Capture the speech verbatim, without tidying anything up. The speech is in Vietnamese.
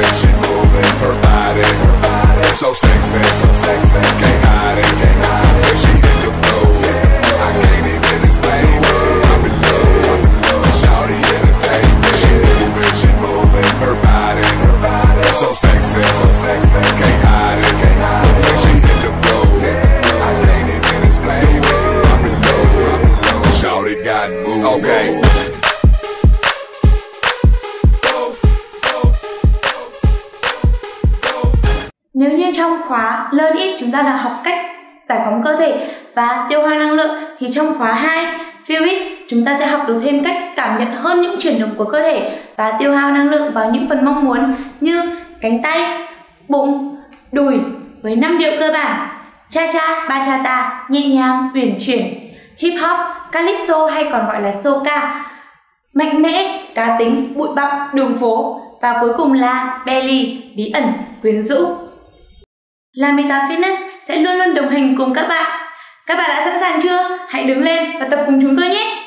she moving her body, so sexy, so sexy, can't hide it, can't hide it. When she hit the floor, I can't even explain it. I'm in love, shawty entertain me. She moving, she moving her body, so sexy, so sexy, can't hide it, can't hide it. When she hit the floor, I can't even explain it. I'm in love, shawty got moves. Okay. Nếu như trong khóa Learn It chúng ta đã học cách giải phóng cơ thể và tiêu hao năng lượng, thì trong khóa hai Feel It chúng ta sẽ học được thêm cách cảm nhận hơn những chuyển động của cơ thể và tiêu hao năng lượng vào những phần mong muốn như cánh tay, bụng, đùi với năm điệu cơ bản: cha cha, bachata, nhẹ nhàng, uyển chuyển, hip hop, calypso hay còn gọi là soca, mạnh mẽ, cá tính, bụi bặm, đường phố, và cuối cùng là belly, bí ẩn, quyến rũ. Lameta Fitness sẽ luôn luôn đồng hành cùng các bạn. Các bạn đã sẵn sàng chưa? Hãy đứng lên và tập cùng chúng tôi nhé!